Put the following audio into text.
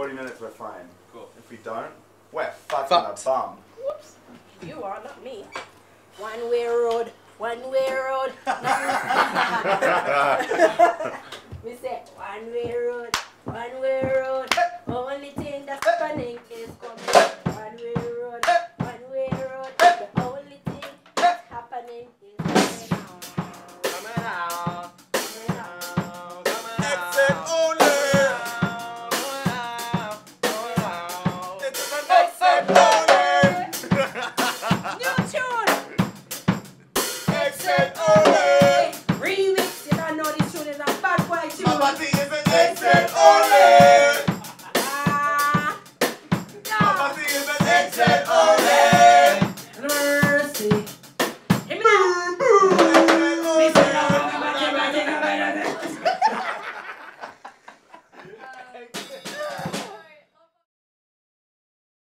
40 minutes, we're fine. Cool. If we don't, we're fucked in the bum. Whoops. You are, not me. One-way road. One-way road. We say one-way road.